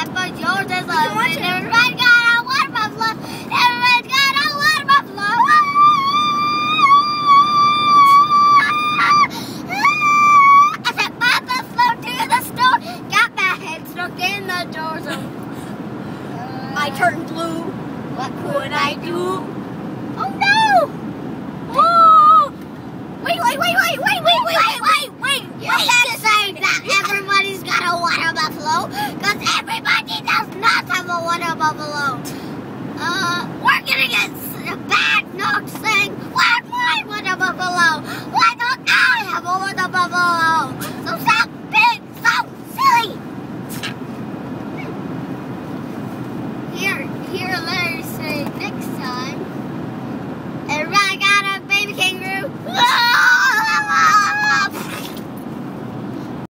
but yours is a win. Everybody got a water buffalo. Everybody's got a water buffalo. I said, my buffalo to the store. Got my head stuck in the door. So, I turned blue. what could I do? Oh no! Oh! Wait! You can't say that everybody's got a water buffalo, because everybody does not have a water buffalo. We're gonna get bad knocks saying, where's my water buffalo? Why don't I have a water buffalo?